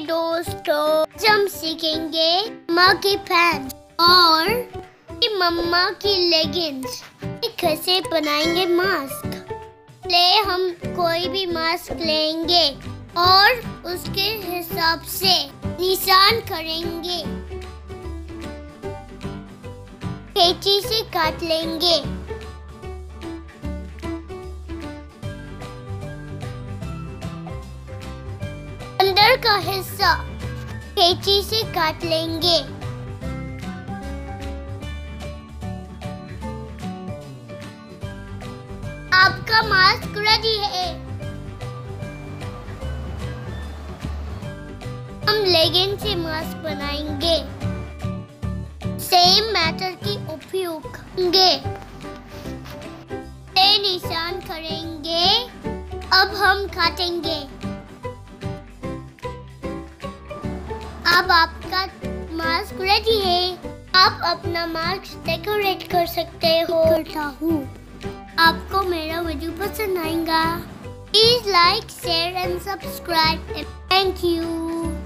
दोस्तों, आज हम सीखेंगे मम्मा की पैंट और मम्मा की लेगिंग्स कैसे बनाएंगे मास्क। ले हम कोई भी मास्क लेंगे और उसके हिसाब से निशान करेंगे, कैंची से काट लेंगे। अंदर का हिस्सा कैंची से काट लेंगे। आपका मास्क रेडी है। हम लेगिंग से मास्क बनाएंगे। सेम मैटर की उपयोग करेंगे, निशान करेंगे। अब हम काटेंगे। अब आपका मास्क रेडी है। आप अपना मास्क डेकोरेट कर सकते हो। आपको मेरा वीडियो पसंद आएगा। Please like, share and subscribe. Thank you.